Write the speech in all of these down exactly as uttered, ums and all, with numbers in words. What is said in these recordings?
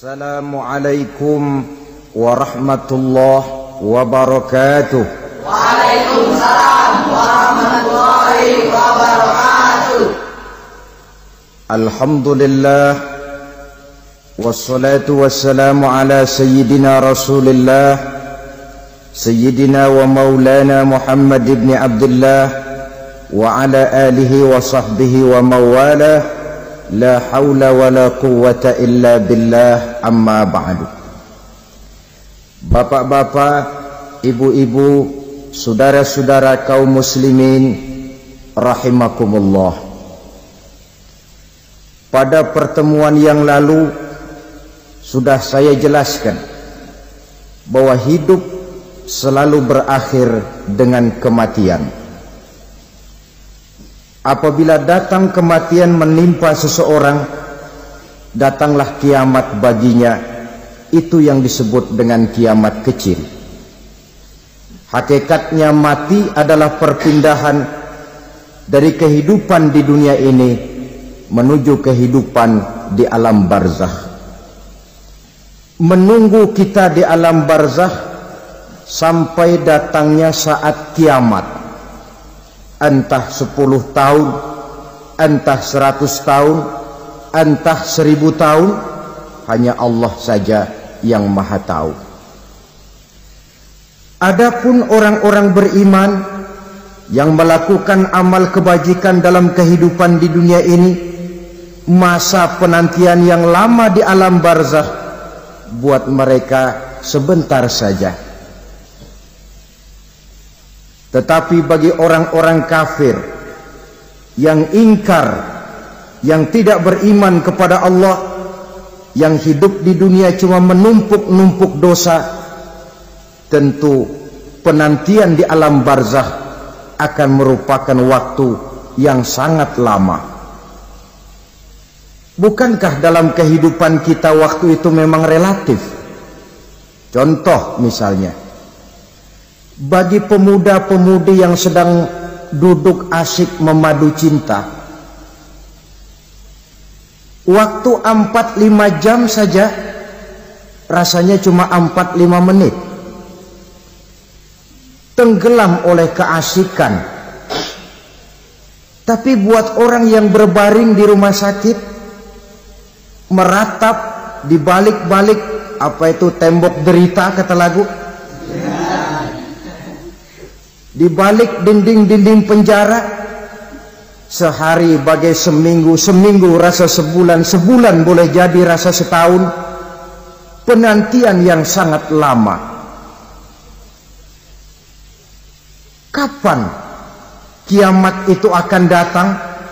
Assalamualaikum warahmatullahi wabarakatuh. Waalaikumsalam warahmatullahi wabarakatuh. Alhamdulillah wassalatu wassalamu ala sayyidina Rasulillah sayyidina wa maulana Muhammad ibn Abdullah wa ala alihi wa sahbihi wa mawalah. La haula wa la quwwata illa billah, amma ba'du. Bapak-bapak, ibu-ibu, saudara-saudara kaum muslimin rahimakumullah. Pada pertemuan yang lalu sudah saya jelaskan bahwa hidup selalu berakhir dengan kematian. Apabila datang kematian menimpa seseorang, datanglah kiamat baginya. Itu yang disebut dengan kiamat kecil. Hakikatnya mati adalah perpindahan dari kehidupan di dunia ini menuju kehidupan di alam barzakh. Menunggu kita di alam barzakh sampai datangnya saat kiamat. Entah sepuluh tahun, entah seratus tahun, entah seribu tahun, hanya Allah saja yang maha tahu. Adapun orang-orang beriman yang melakukan amal kebajikan dalam kehidupan di dunia ini, masa penantian yang lama di alam barzakh buat mereka sebentar saja. Tetapi bagi orang-orang kafir yang ingkar, yang tidak beriman kepada Allah, yang hidup di dunia cuma menumpuk-numpuk dosa, tentu penantian di alam barzakh akan merupakan waktu yang sangat lama. Bukankah dalam kehidupan kita waktu itu memang relatif? Contoh misalnya, bagi pemuda-pemudi yang sedang duduk asyik memadu cinta, waktu empat lima jam saja rasanya cuma empat lima menit, tenggelam oleh keasikan. Tapi buat orang yang berbaring di rumah sakit, meratap di balik-balik apa itu tembok derita kata lagu, di balik dinding-dinding penjara, sehari bagai seminggu, seminggu rasa sebulan, sebulan boleh jadi rasa setahun. Penantian yang sangat lama. Kapan kiamat itu akan datang?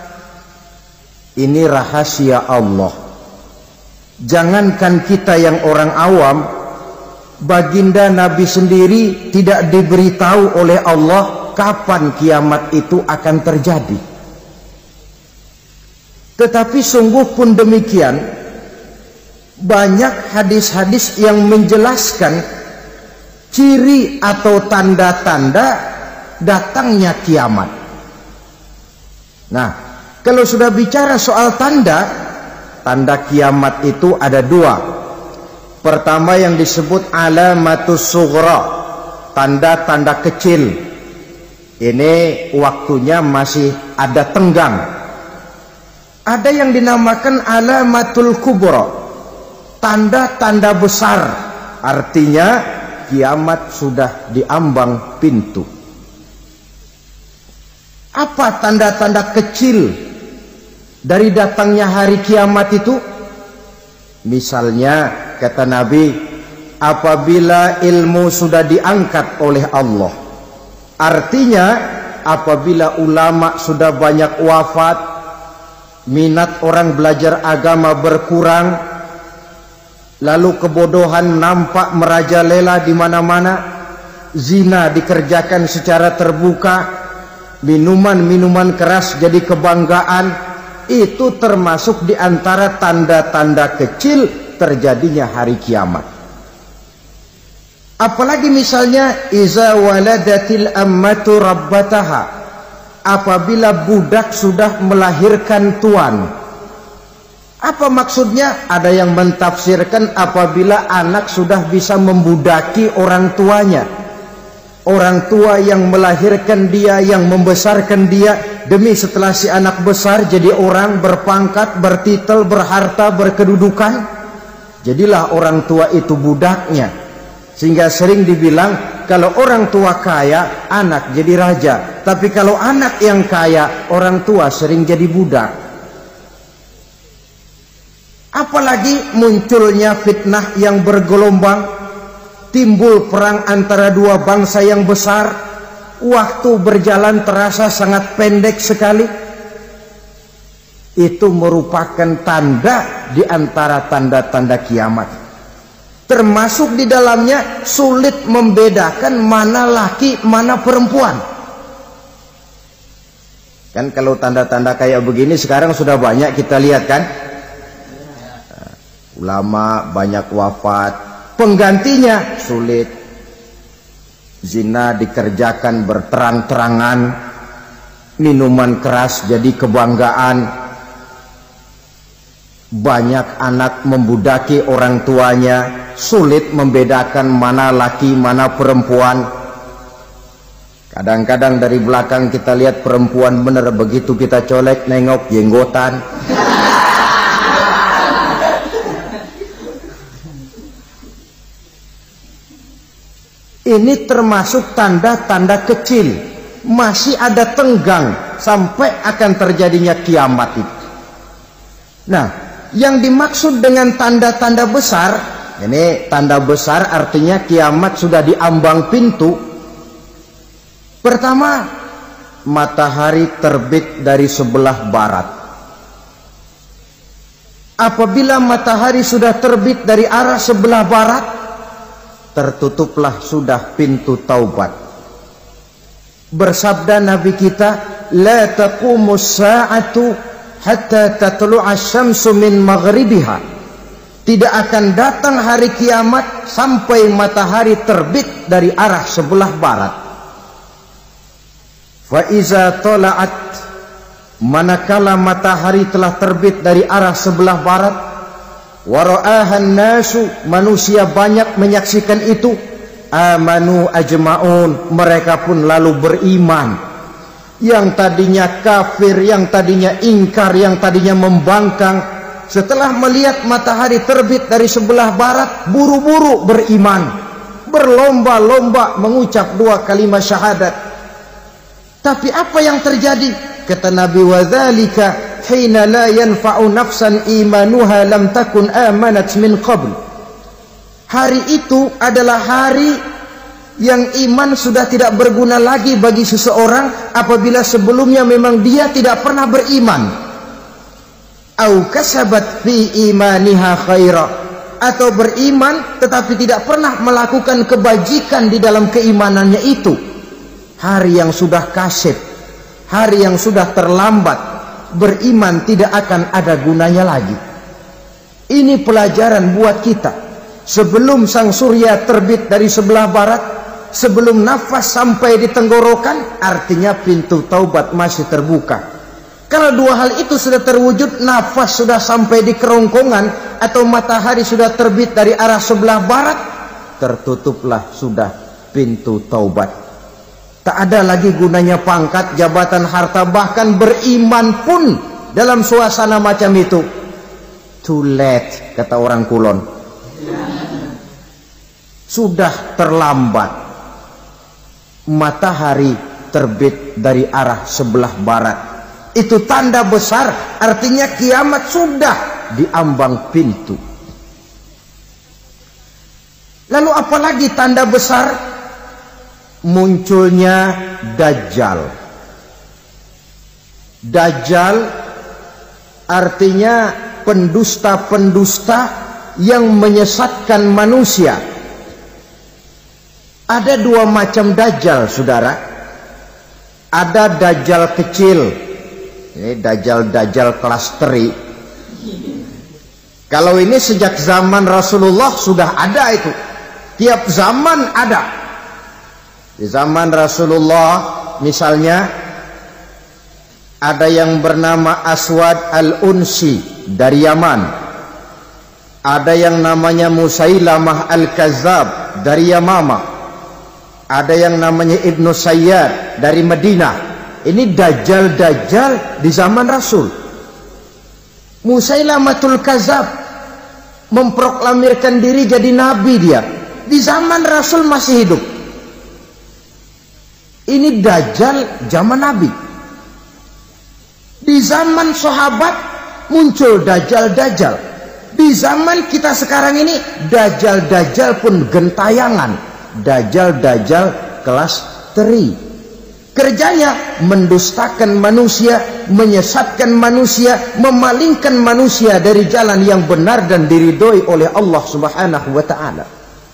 Ini rahasia Allah. Jangankan kita yang orang awam, baginda Nabi sendiri tidak diberitahu oleh Allah kapan kiamat itu akan terjadi. Tetapi sungguh pun demikian, banyak hadis-hadis yang menjelaskan ciri atau tanda-tanda datangnya kiamat. Nah, kalau sudah bicara soal tanda, tanda kiamat itu ada dua. Pertama yang disebut alamatus sughra, tanda-tanda kecil. Ini waktunya masih ada tenggang. Ada yang dinamakan alamatul kubra, tanda-tanda besar. Artinya kiamat sudah diambang pintu. Apa tanda-tanda kecil dari datangnya hari kiamat itu? Misalnya kata Nabi, apabila ilmu sudah diangkat oleh Allah, artinya apabila ulama sudah banyak wafat, minat orang belajar agama berkurang, lalu kebodohan nampak merajalela di mana-mana, zina dikerjakan secara terbuka, minuman-minuman keras jadi kebanggaan. Itu termasuk di antara tanda-tanda kecil terjadinya hari kiamat. Apalagi misalnya iza waladatil ammatu rabbataha, apabila budak sudah melahirkan tuan. Apa maksudnya? Ada yang mentafsirkan apabila anak sudah bisa membudaki orang tuanya, orang tua yang melahirkan dia, yang membesarkan dia, demi setelah si anak besar jadi orang berpangkat, bertitel, berharta, berkedudukan, jadilah orang tua itu budaknya. Sehingga sering dibilang kalau orang tua kaya, anak jadi raja. Tapi kalau anak yang kaya, orang tua sering jadi budak. Apalagi munculnya fitnah yang bergelombang, timbul perang antara dua bangsa yang besar, waktu berjalan terasa sangat pendek sekali. Itu merupakan tanda di antara tanda-tanda kiamat. Termasuk di dalamnya sulit membedakan mana laki, mana perempuan. Kan kalau tanda-tanda kayak begini sekarang sudah banyak kita lihat kan. Ulama banyak wafat, penggantinya sulit. Zina dikerjakan berterang-terangan, minuman keras jadi kebanggaan, banyak anak membudaki orang tuanya, sulit membedakan mana laki mana perempuan. Kadang-kadang dari belakang kita lihat perempuan bener, begitu kita colek nengok jenggotan. Ini termasuk tanda-tanda kecil, masih ada tenggang sampai akan terjadinya kiamat itu. Nah, yang dimaksud dengan tanda-tanda besar, ini tanda besar artinya kiamat sudah di ambang pintu. Pertama, matahari terbit dari sebelah barat. Apabila matahari sudah terbit dari arah sebelah barat, tertutuplah sudah pintu taubat. Bersabda Nabi kita, la taqumus sa'atu hatta tatlu'a syamsu min maghribiha. Tidak akan datang hari kiamat sampai matahari terbit dari arah sebelah barat. Fa iza tala'at, manakala matahari telah terbit dari arah sebelah barat, wara'ahan nasu, manusia banyak menyaksikan itu, amanu ajma'un, mereka pun lalu beriman. Yang tadinya kafir, yang tadinya ingkar, yang tadinya membangkang, setelah melihat matahari terbit dari sebelah barat, buru-buru beriman, berlomba-lomba mengucap dua kalimat syahadat. Tapi apa yang terjadi? Kata Nabi, wadzalika hina la yanfa'u nafsan imanuha lam takun amanat min qabl. Hari itu adalah hari yang iman sudah tidak berguna lagi bagi seseorang apabila sebelumnya memang dia tidak pernah beriman. Au kasabat fi imaniha khaira, atau beriman tetapi tidak pernah melakukan kebajikan di dalam keimanannya itu. Hari yang sudah kasib, hari yang sudah terlambat, beriman tidak akan ada gunanya lagi. Ini pelajaran buat kita. Sebelum sang surya terbit dari sebelah barat, sebelum nafas sampai di tenggorokan, artinya pintu taubat masih terbuka. Kalau dua hal itu sudah terwujud, nafas sudah sampai di kerongkongan atau matahari sudah terbit dari arah sebelah barat, tertutuplah sudah pintu taubat. Tak ada lagi gunanya pangkat, jabatan, harta, bahkan beriman pun dalam suasana macam itu too late, kata orang Kulon. Sudah terlambat. Matahari terbit dari arah sebelah barat, itu tanda besar, artinya kiamat sudah di ambang pintu. Lalu apalagi tanda besar? Munculnya Dajjal. Dajjal artinya pendusta-pendusta yang menyesatkan manusia. Ada dua macam Dajjal, saudara. Ada Dajjal kecil, ini Dajjal-Dajjal kelas teri. Kalau ini sejak zaman Rasulullah sudah ada itu. Tiap zaman ada. Di zaman Rasulullah misalnya ada yang bernama Aswad al-Unsi dari Yaman, ada yang namanya Musailamah al-Kazzab dari Yamama, ada yang namanya Ibnu Sayyad dari Madinah. Ini dajjal-dajjal di zaman Rasul. Musailamatul Kazzab memproklamirkan diri jadi nabi, dia di zaman Rasul masih hidup. Ini dajjal zaman Nabi. Di zaman sahabat muncul dajjal-dajjal. Di zaman kita sekarang ini dajjal-dajjal pun gentayangan. Dajjal-dajjal kelas teri. Kerjanya mendustakan manusia, menyesatkan manusia, memalingkan manusia dari jalan yang benar dan diridhoi oleh Allah Subhanahu wa taala.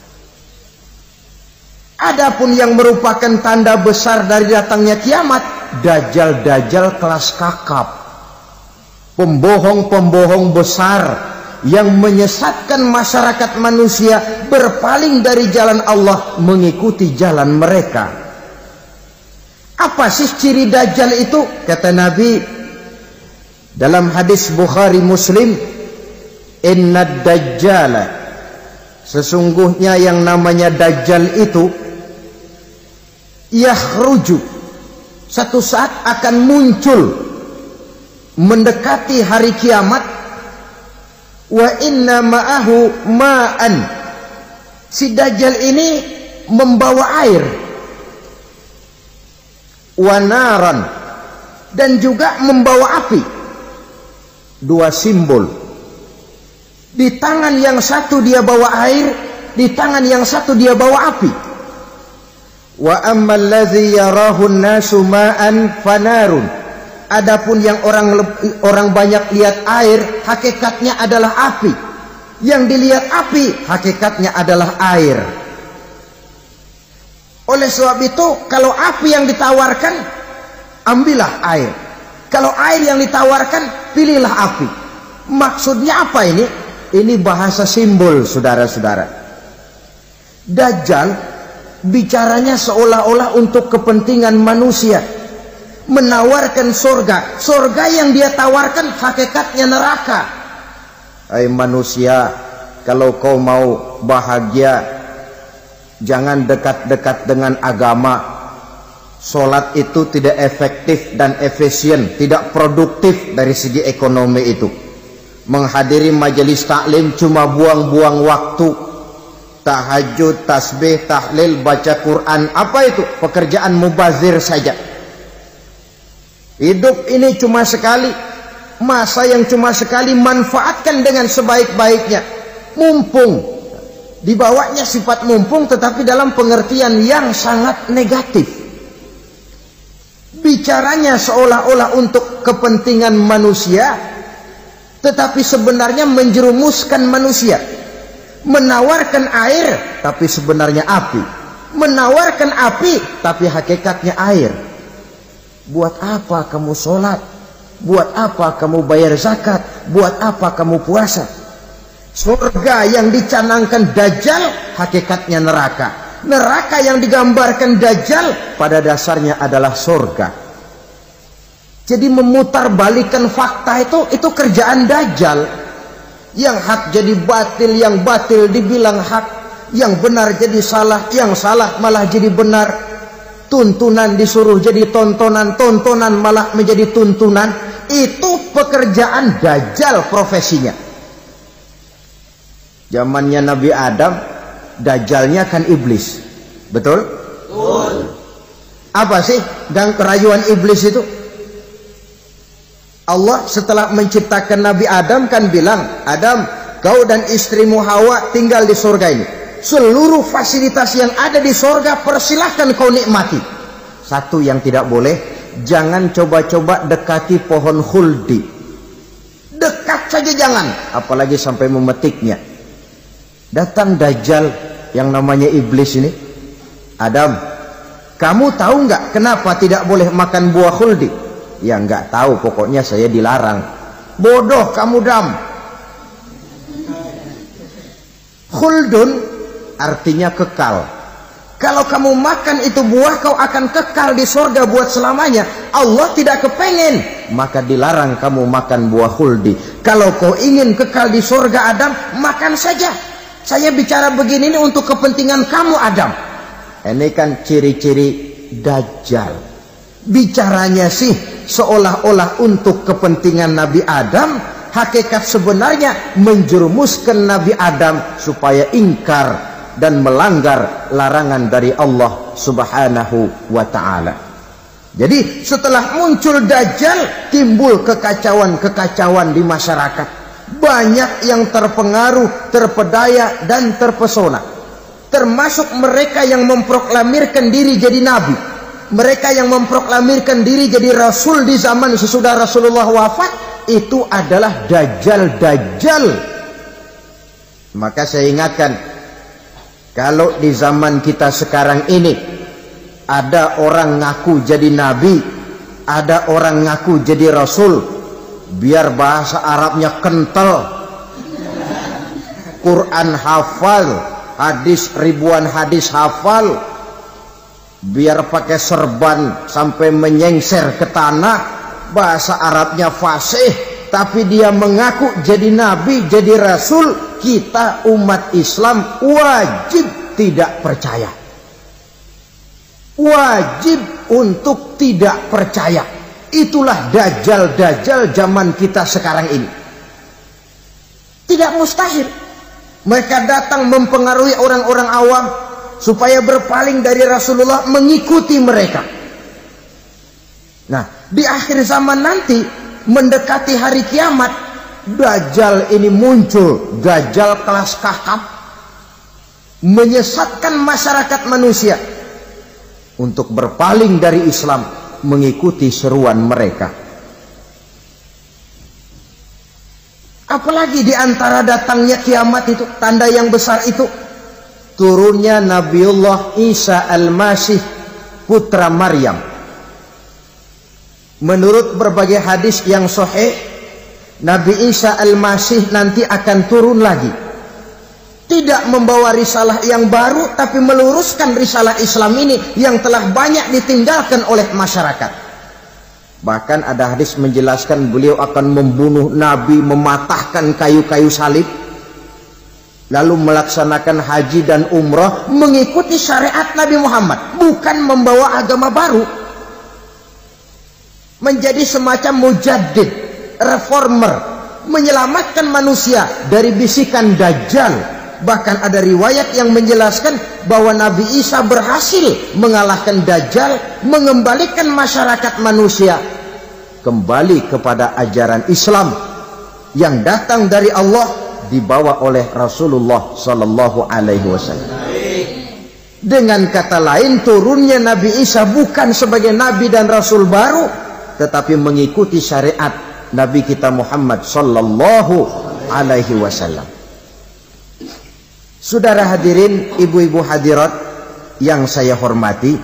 Adapun yang merupakan tanda besar dari datangnya kiamat, dajjal-dajjal kelas kakap, pembohong-pembohong besar yang menyesatkan masyarakat manusia berpaling dari jalan Allah mengikuti jalan mereka. Apa sih ciri dajjal itu? Kata Nabi dalam hadis Bukhari Muslim, inna dajjala, sesungguhnya yang namanya dajjal itu yakhruju, satu saat akan muncul mendekati hari kiamat. Wa inna ma'ahu ma'an, si dajjal ini membawa air, wa naran, dan juga membawa api. Dua simbol. Di tangan yang satu dia bawa air, di tangan yang satu dia bawa api. Wa ammal ladzi yarahu an-nasu ma'an fanarun, adapun yang orang orang banyak lihat air, hakikatnya adalah api. Yang dilihat api, hakikatnya adalah air. Oleh sebab itu, kalau api yang ditawarkan, ambillah air. Kalau air yang ditawarkan, pilihlah api. Maksudnya apa ini? Ini bahasa simbol, saudara-saudara. Dajjal bicaranya seolah-olah untuk kepentingan manusia, menawarkan surga. Surga yang dia tawarkan hakikatnya neraka. Hai manusia, kalau kau mau bahagia, jangan dekat-dekat dengan agama. Sholat itu tidak efektif dan efisien, tidak produktif dari segi ekonomi itu. Menghadiri majelis taklim cuma buang-buang waktu. Tahajud, tasbih, tahlil, baca Quran, apa itu? Pekerjaan mubazir saja. Hidup ini cuma sekali, masa yang cuma sekali, manfaatkan dengan sebaik-baiknya. Mumpung, dibawanya sifat mumpung tetapi dalam pengertian yang sangat negatif. Bicaranya seolah-olah untuk kepentingan manusia, tetapi sebenarnya menjerumuskan manusia. Menawarkan air, tapi sebenarnya api. Menawarkan api, tapi hakikatnya air. Buat apa kamu sholat? Buat apa kamu bayar zakat? Buat apa kamu puasa? Surga yang dicanangkan Dajjal, hakikatnya neraka. Neraka yang digambarkan Dajjal, pada dasarnya adalah surga. Jadi memutarbalikkan fakta itu, itu kerjaan Dajjal. Yang hak jadi batil, yang batil dibilang hak, yang benar jadi salah, yang salah malah jadi benar. Tuntunan disuruh jadi tontonan, tontonan malah menjadi tuntunan. Itu pekerjaan Dajjal profesinya. Zamannya Nabi Adam, Dajjalnya kan iblis. Betul? Betul. Apa sih dan kerayuan iblis itu? Allah setelah menciptakan Nabi Adam kan bilang, Adam, kau dan istrimu Hawa tinggal di surga ini. Seluruh fasilitas yang ada di surga persilahkan kau nikmati. Satu yang tidak boleh, jangan coba-coba dekati pohon khuldi. Dekat saja jangan, apalagi sampai memetiknya. Datang Dajjal yang namanya iblis ini. Adam, kamu tahu nggak kenapa tidak boleh makan buah khuldi? Ya nggak tahu, pokoknya saya dilarang. Bodoh kamu Dam. Khuldun artinya kekal. Kalau kamu makan itu buah, kau akan kekal di surga buat selamanya. Allah tidak kepengen maka dilarang kamu makan buah khuldi. Kalau kau ingin kekal di surga Adam, makan saja. Saya bicara begini ini untuk kepentingan kamu Adam. Ini kan ciri-ciri Dajjal. Bicaranya sih seolah-olah untuk kepentingan Nabi Adam, hakikat sebenarnya menjerumuskan Nabi Adam supaya ingkar dan melanggar larangan dari Allah Subhanahu wa ta'ala. Jadi setelah muncul Dajjal, timbul kekacauan-kekacauan di masyarakat. Banyak yang terpengaruh, terpedaya dan terpesona. Termasuk mereka yang memproklamirkan diri jadi nabi. Mereka yang memproklamirkan diri jadi rasul di zaman sesudah Rasulullah wafat, itu adalah Dajjal-Dajjal. Maka saya ingatkan, kalau di zaman kita sekarang ini ada orang ngaku jadi nabi, ada orang ngaku jadi rasul, biar bahasa Arabnya kental, Quran hafal, hadis ribuan hadis hafal, biar pakai serban sampai menyengser ke tanah, bahasa Arabnya fasih, tapi dia mengaku jadi nabi, jadi rasul. Kita umat Islam wajib tidak percaya, wajib untuk tidak percaya. Itulah Dajjal-Dajjal zaman kita sekarang ini. Tidak mustahil mereka datang mempengaruhi orang-orang awam supaya berpaling dari Rasulullah, mengikuti mereka. Nah, di akhir zaman nanti, mendekati hari kiamat, Dajjal ini muncul, Dajjal kelas kakap, menyesatkan masyarakat manusia untuk berpaling dari Islam, mengikuti seruan mereka. Apalagi di antara datangnya kiamat itu, tanda yang besar itu, turunnya Nabiullah Isa Al-Masih, putra Maryam. Menurut berbagai hadis yang sahih, Nabi Isa Al-Masih nanti akan turun lagi, tidak membawa risalah yang baru, tapi meluruskan risalah Islam ini yang telah banyak ditinggalkan oleh masyarakat. Bahkan ada hadis menjelaskan beliau akan membunuh Nabi, mematahkan kayu-kayu salib, lalu melaksanakan haji dan umrah mengikuti syariat Nabi Muhammad, bukan membawa agama baru. Menjadi semacam mujaddid, reformer, menyelamatkan manusia dari bisikan Dajjal. Bahkan ada riwayat yang menjelaskan bahwa Nabi Isa berhasil mengalahkan Dajjal, mengembalikan masyarakat manusia kembali kepada ajaran Islam yang datang dari Allah, dibawa oleh Rasulullah Sallallahu Alaihi Wasallam. Dengan kata lain, turunnya Nabi Isa bukan sebagai Nabi dan Rasul baru, tetapi mengikuti syariat Nabi kita Muhammad Sallallahu Alaihi Wasallam. Saudara hadirin, ibu-ibu hadirat yang saya hormati,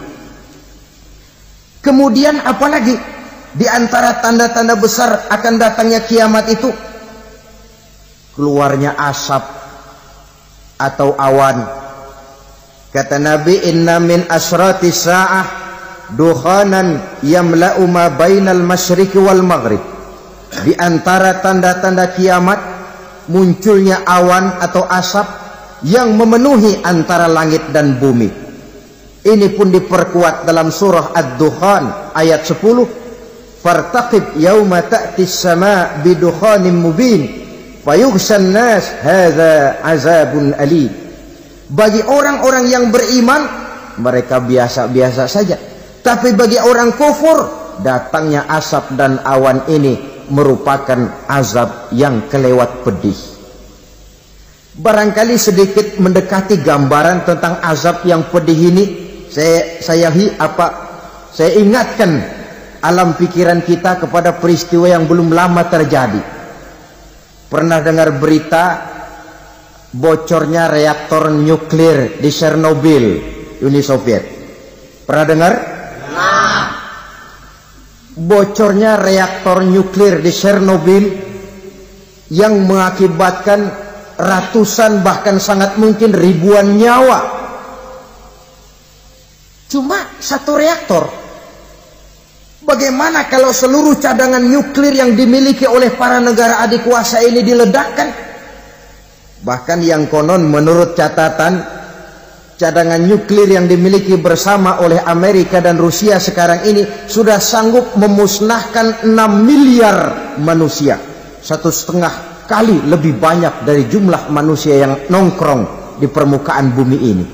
kemudian apalagi di antara tanda-tanda besar akan datangnya kiamat itu? Keluarnya asap atau awan. Kata Nabi, inna min asrati sa'ah dukhanan yamla'u ma bainal masyriqi wal maghrib. Di antara tanda-tanda kiamat, munculnya awan atau asap yang memenuhi antara langit dan bumi. Ini pun diperkuat dalam surah Ad-Dukhan ayat sepuluh. Fartaqib yauma ta'ti as-sama' bidukhanin mubin fayughshan nas hadza azabun alim. Bagi orang-orang yang beriman, mereka biasa-biasa saja. Tapi bagi orang kufur, datangnya asap dan awan ini merupakan azab yang kelewat pedih. Barangkali sedikit mendekati gambaran tentang azab yang pedih ini, saya saya hi, apa saya ingatkan alam pikiran kita kepada peristiwa yang belum lama terjadi. Pernah dengar berita bocornya reaktor nuklir di Chernobyl, Uni Soviet? Pernah dengar? Nah. Bocornya reaktor nuklir di Chernobyl yang mengakibatkan ratusan bahkan sangat mungkin ribuan nyawa. Cuma satu reaktor. Bagaimana kalau seluruh cadangan nuklir yang dimiliki oleh para negara adik kuasa ini diledakkan? Bahkan yang konon menurut catatan, cadangan nuklir yang dimiliki bersama oleh Amerika dan Rusia sekarang ini sudah sanggup memusnahkan enam miliar manusia. Satu setengah kali lebih banyak dari jumlah manusia yang nongkrong di permukaan bumi ini.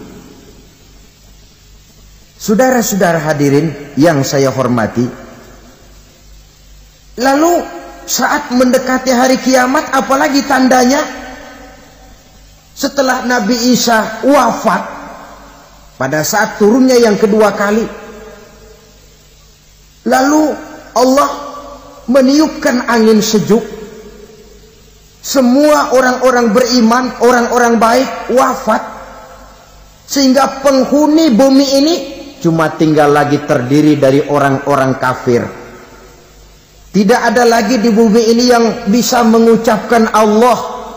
Saudara-saudara hadirin yang saya hormati, lalu saat mendekati hari kiamat, apalagi tandanya setelah Nabi Isa wafat pada saat turunnya yang kedua kali, lalu Allah meniupkan angin sejuk, semua orang-orang beriman, orang-orang baik wafat, sehingga penghuni bumi ini cuma tinggal lagi terdiri dari orang-orang kafir. Tidak ada lagi di bumi ini yang bisa mengucapkan Allah.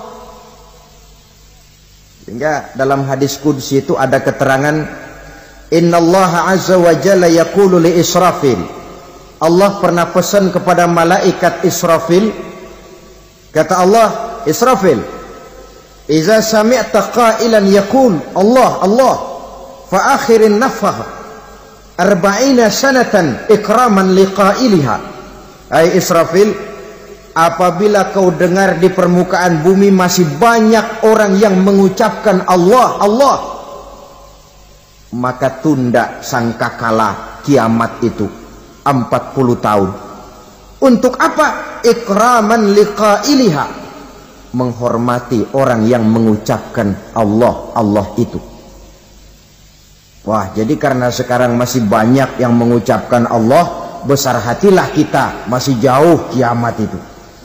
Sehingga dalam hadis qudsi itu ada keterangan, innallaha azza wa jalla yaqulu li Israfil. Allah pernah pesan kepada malaikat Israfil, kata Allah, Israfil, iza sami'ta qailan yaqul Allah Allah fa akhirin nafah arba'ina sanatan ikraman liqailiha. Hai Israfil, apabila kau dengar di permukaan bumi masih banyak orang yang mengucapkan Allah Allah, maka tunda sangkakala kiamat itu empat puluh tahun. Untuk apa? Ikraman liqailiha, menghormati orang yang mengucapkan Allah Allah itu. Wah, jadi karena sekarang masih banyak yang mengucapkan Allah, besar hatilah kita, masih jauh kiamat itu.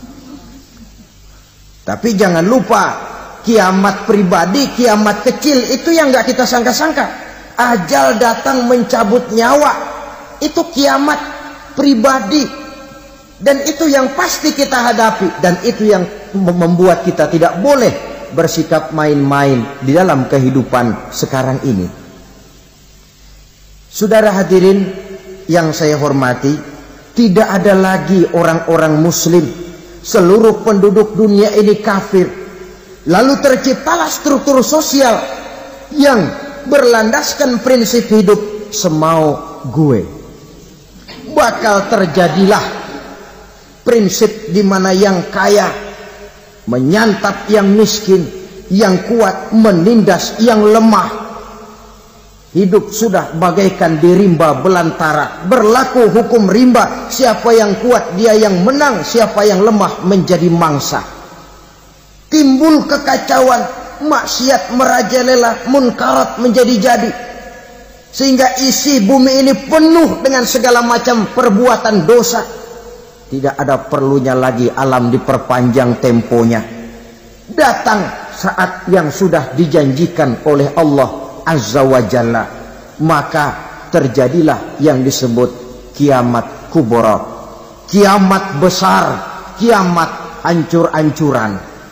Tapi jangan lupa, kiamat pribadi, kiamat kecil itu yang gak kita sangka-sangka. Ajal datang mencabut nyawa, itu kiamat pribadi, dan itu yang pasti kita hadapi, dan itu yang membuat kita tidak boleh bersikap main-main di dalam kehidupan sekarang ini. Saudara hadirin yang saya hormati, tidak ada lagi orang-orang muslim, seluruh penduduk dunia ini kafir. Lalu terciptalah struktur sosial yang berlandaskan prinsip hidup semau gue. Bakal terjadilah prinsip di mana yang kaya menyantap yang miskin, yang kuat menindas yang lemah. Hidup sudah bagaikan di rimba belantara, berlaku hukum rimba, siapa yang kuat dia yang menang, siapa yang lemah menjadi mangsa. Timbul kekacauan, maksiat merajalela, munkarat menjadi-jadi, sehingga isi bumi ini penuh dengan segala macam perbuatan dosa. Tidak ada perlunya lagi alam diperpanjang temponya. Datang saat yang sudah dijanjikan oleh Allah Azza wa Jalla, maka terjadilah yang disebut kiamat kubra, kiamat besar, kiamat hancur-hancuran.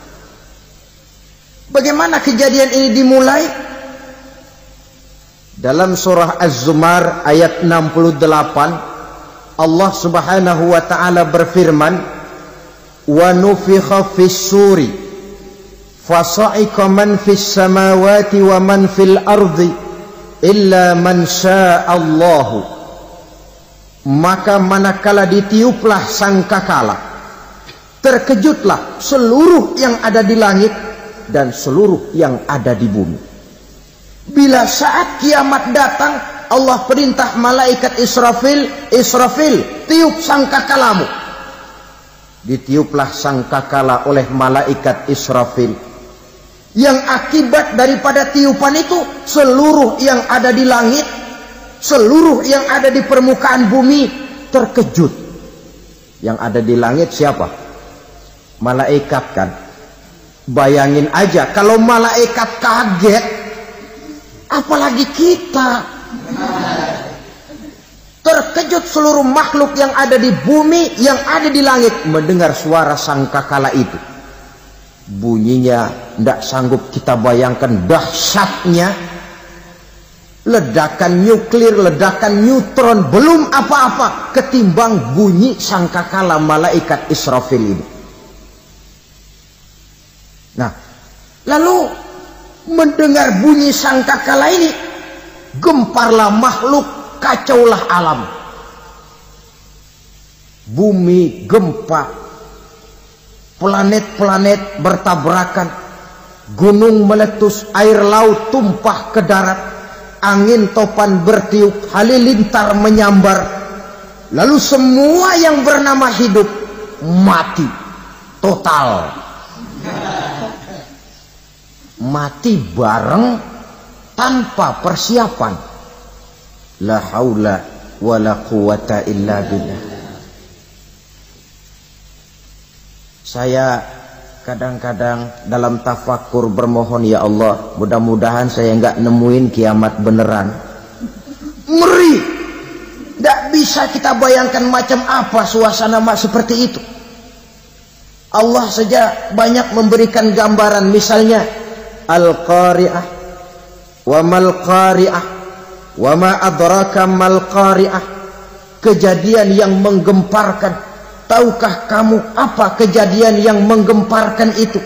Bagaimana kejadian ini dimulai? Dalam surah Az-Zumar ayat enam puluh delapan, Allah Subhanahu wa taala berfirman, wa nufikha fis-suri fasa'iqa man fis samawati wa man fil ardi illa man sya'allahu. Maka manakala ditiuplah sangkakala, terkejutlah seluruh yang ada di langit dan seluruh yang ada di bumi. Bila saat kiamat datang, Allah perintah malaikat Israfil, Israfil, tiup sangkakalamu. Ditiuplah sangkakala oleh malaikat Israfil. Yang akibat daripada tiupan itu, seluruh yang ada di langit, seluruh yang ada di permukaan bumi terkejut. Yang ada di langit siapa? Malaikat kan. Bayangin aja kalau malaikat kaget, apalagi kita. Terkejut seluruh makhluk yang ada di bumi, yang ada di langit mendengar suara sangkakala itu. Bunyinya tidak sanggup kita bayangkan dahsyatnya. ledakan nuklir, ledakan neutron, belum apa-apa ketimbang bunyi sangkakala malaikat Israfil ini. Nah, lalu mendengar bunyi sangkakala ini, gemparlah makhluk, kacaulah alam. Bumi gempa, planet-planet bertabrakan, gunung meletus, air laut tumpah ke darat, angin topan bertiup, halilintar menyambar. Lalu semua yang bernama hidup mati total. Mati bareng tanpa persiapan. La haula wala quwata illa billah. Saya kadang-kadang dalam tafakur bermohon, ya Allah, mudah-mudahan saya nggak nemuin kiamat beneran. Ngeri, nggak bisa kita bayangkan macam apa suasana mak seperti itu. Allah saja banyak memberikan gambaran, misalnya Al-Qari'ah, wa mal qari'ah, wa ma adraka mal qari'ah. Kejadian yang menggemparkan. Tahukah kamu apa kejadian yang menggemparkan itu?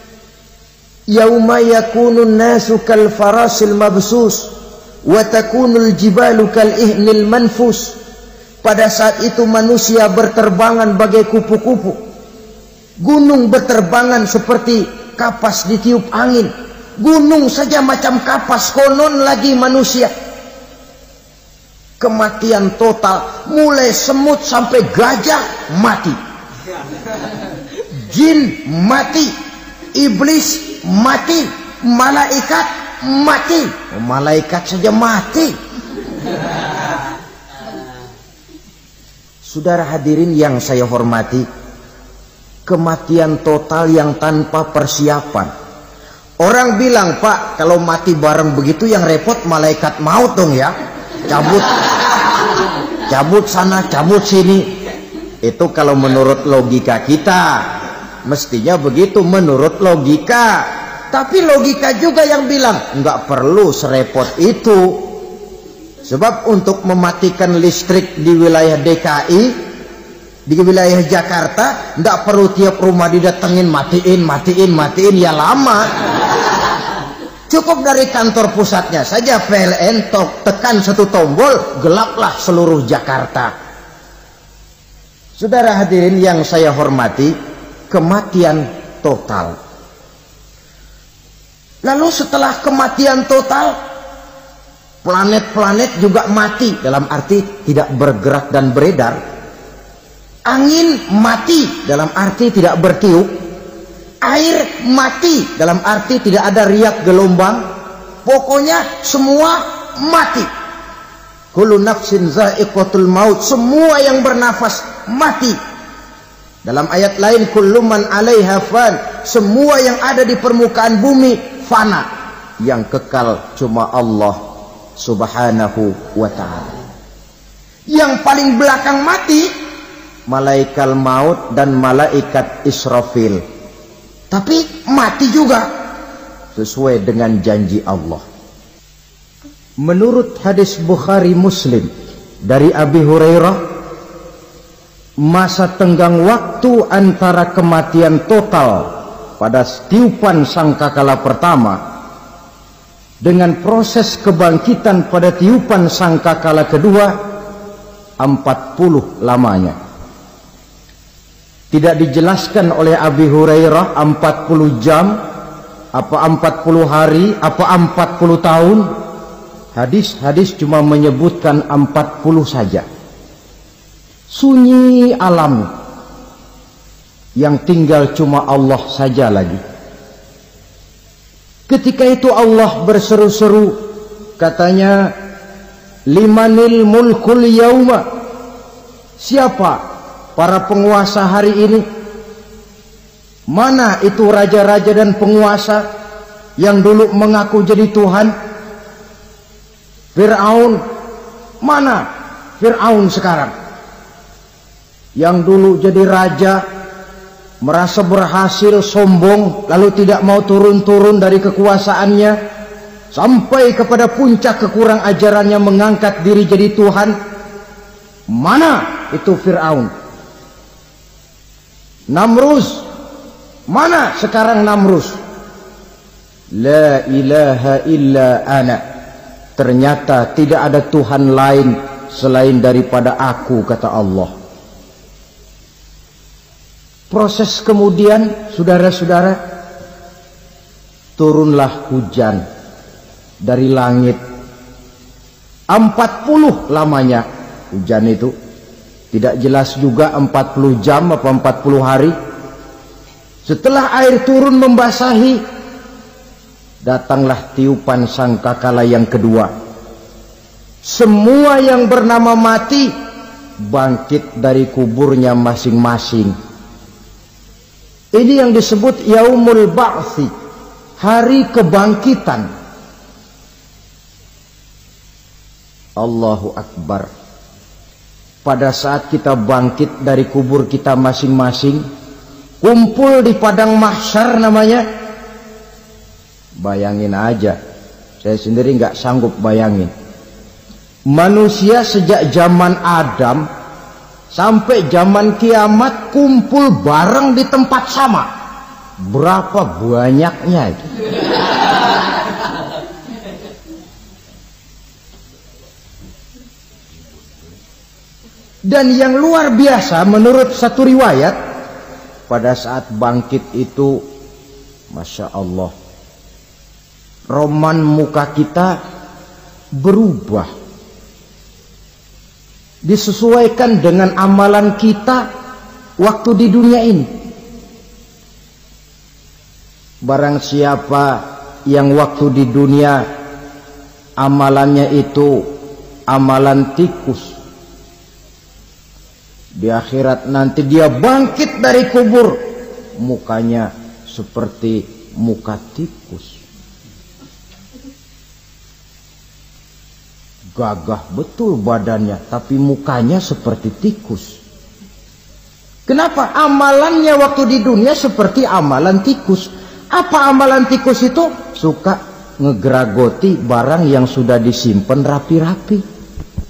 Yauma yakunun nasu kal farasil mabsus wa takunul jibalu kal ihnil manfus. Pada saat itu manusia berterbangan bagai kupu-kupu, gunung berterbangan seperti kapas ditiup angin. Gunung saja macam kapas, konon lagi manusia. Kematian total, mulai semut sampai gajah mati, jin mati, iblis mati, malaikat mati. Oh, malaikat saja mati. Saudara hadirin yang saya hormati, kematian total yang tanpa persiapan. Orang bilang, Pak, kalau mati bareng begitu yang repot malaikat maut dong ya. Cabut cabut sana, cabut sini. Itu kalau menurut logika kita, mestinya begitu menurut logika. Tapi logika juga yang bilang nggak perlu serepot itu. Sebab untuk mematikan listrik di wilayah D K I, di wilayah Jakarta, nggak perlu tiap rumah didatengin matiin, matiin, matiin, ya lama. Cukup dari kantor pusatnya saja P L N tok, tekan satu tombol, gelaplah seluruh Jakarta. Saudara hadirin yang saya hormati, kematian total. Lalu setelah kematian total, planet-planet juga mati, dalam arti tidak bergerak dan beredar. Angin mati, dalam arti tidak bertiup. Air mati, dalam arti tidak ada riak gelombang. Pokoknya semua mati. Kullu nafsin za'iqatul maut, semua yang bernafas mati. Dalam ayat lain, kullu man 'alaiha fan, semua yang ada di permukaan bumi fana. Yang kekal cuma Allah Subhanahu wa ta'ala. Yang paling belakang mati malaikat maut dan malaikat Israfil. Tapi mati juga sesuai dengan janji Allah. Menurut hadis Bukhari Muslim dari Abi Hurairah, masa tenggang waktu antara kematian total pada tiupan sangkakala pertama dengan proses kebangkitan pada tiupan sangkakala kedua empat puluh lamanya. Tidak dijelaskan oleh Abi Hurairah empat puluh jam, apa empat puluh hari, apa empat puluh tahun. Hadis-hadis cuma menyebutkan empat puluh saja. Sunyi alam, yang tinggal cuma Allah saja lagi. Ketika itu Allah berseru-seru, katanya, limanil mulkul yauma. Siapa para penguasa hari ini? Mana itu raja-raja dan penguasa yang dulu mengaku jadi Tuhan? Fir'aun. Mana Fir'aun sekarang? Yang dulu jadi raja, merasa berhasil, sombong, lalu tidak mau turun-turun dari kekuasaannya. sampai kepada puncak kekurang ajarannya mengangkat diri jadi Tuhan. Mana itu Fir'aun? Namrus, mana sekarang Namrus? La ilaha illa ana. Ternyata tidak ada Tuhan lain selain daripada aku, kata Allah. Proses kemudian, saudara-saudara, turunlah hujan dari langit. empat puluh lamanya hujan itu. Tidak jelas juga empat puluh jam atau empat puluh hari. Setelah air turun membasahi, datanglah tiupan sangkakala yang kedua. Semua yang bernama mati bangkit dari kuburnya masing-masing. Ini yang disebut Yaumul Ba'thi, hari kebangkitan. Allahu Akbar. Pada saat kita bangkit dari kubur kita masing-masing, kumpul di padang mahsyar namanya. Bayangin aja, saya sendiri nggak sanggup bayangin. Manusia sejak zaman Adam sampai zaman kiamat kumpul bareng di tempat sama. Berapa banyaknya itu? Dan yang luar biasa menurut satu riwayat, pada saat bangkit itu, Masya Allah, roman muka kita berubah, disesuaikan dengan amalan kita waktu di dunia ini. Barang siapa yang waktu di dunia amalannya itu amalan tikus, di akhirat nanti dia bangkit dari kubur, mukanya seperti muka tikus. Gagah betul badannya, tapi mukanya seperti tikus. Kenapa? Amalannya waktu di dunia seperti amalan tikus. Apa amalan tikus itu? Suka ngegeragoti barang yang sudah disimpan rapi-rapi.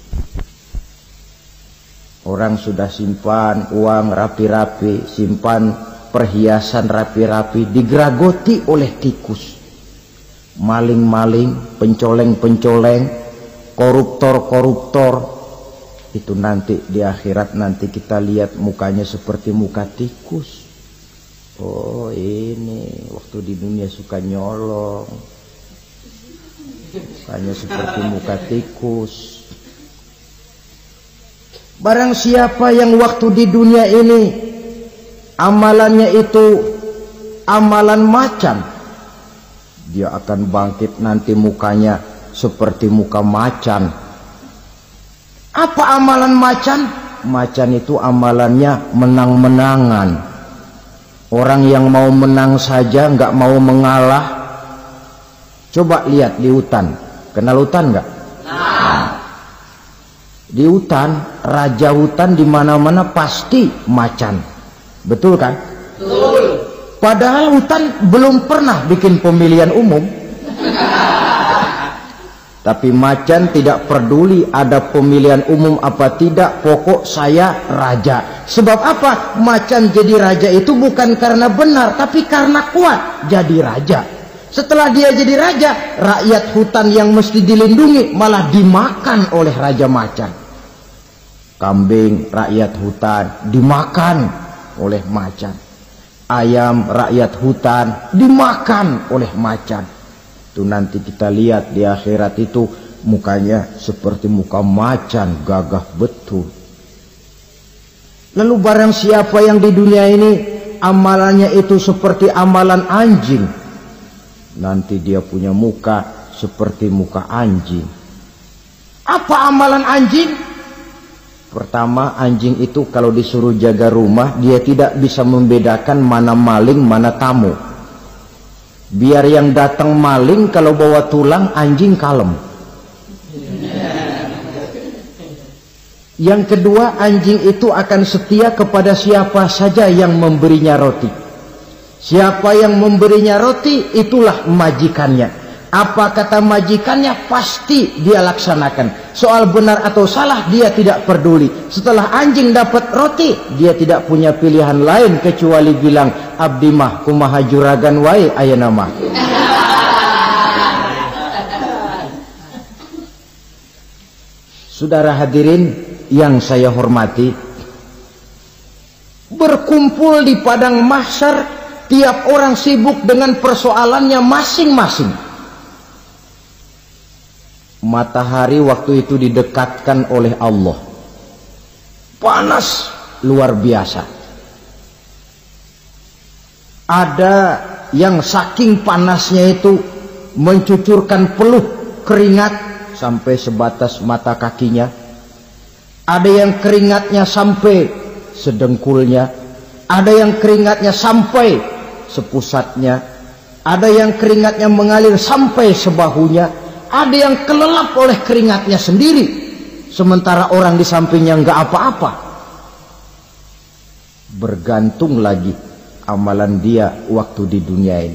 Orang sudah simpan uang rapi-rapi, simpan perhiasan rapi-rapi, digeragoti oleh tikus. Maling-maling, pencoleng-pencoleng, koruptor-koruptor, itu nanti di akhirat nanti kita lihat mukanya seperti muka tikus. Oh, ini waktu di dunia suka nyolong, mukanya seperti muka tikus. Barang siapa yang waktu di dunia ini amalannya itu amalan macan, dia akan bangkit nanti mukanya seperti muka macan. Apa amalan macan? Macan itu amalannya menang-menangan. Orang yang mau menang saja nggak mau mengalah. Coba lihat di hutan, kenal hutan nggak? Di hutan, raja hutan di mana-mana pasti macan, betul kan? Betul. Padahal hutan belum pernah bikin pemilihan umum. Tapi macan tidak peduli ada pemilihan umum apa tidak, pokok saya raja. Sebab apa? Macan jadi raja itu bukan karena benar, tapi karena kuat jadi raja. Setelah dia jadi raja, rakyat hutan yang mesti dilindungi malah dimakan oleh raja macan. Kambing rakyat hutan dimakan oleh macan. Ayam rakyat hutan dimakan oleh macan. Itu nanti kita lihat di akhirat itu mukanya seperti muka macan, gagah betul. Lalu barang siapa yang di dunia ini amalannya itu seperti amalan anjing, nanti dia punya muka seperti muka anjing. Apa amalan anjing? Pertama, anjing itu kalau disuruh jaga rumah, dia tidak bisa membedakan mana maling, mana tamu. Biar yang datang maling, kalau bawa tulang, anjing kalem. Yang kedua, anjing itu akan setia kepada siapa saja yang memberinya roti. Siapa yang memberinya roti, itulah majikannya. Apa kata majikannya pasti dia laksanakan. Soal benar atau salah dia tidak peduli. Setelah anjing dapat roti, dia tidak punya pilihan lain kecuali bilang, abdi mah kumaha juragan wae ayeuna mah. Saudara hadirin yang saya hormati, berkumpul di padang mahsyar, tiap orang sibuk dengan persoalannya masing-masing. Matahari waktu itu didekatkan oleh Allah, panas luar biasa. Ada yang saking panasnya itu mencucurkan peluh keringat sampai sebatas mata kakinya. Ada yang keringatnya sampai sedengkulnya, ada yang keringatnya sampai sepusatnya, ada yang keringatnya mengalir sampai sebahunya, ada yang kelelap oleh keringatnya sendiri, sementara orang di sampingnya nggak apa-apa. Bergantung lagi amalan dia waktu di dunia ini.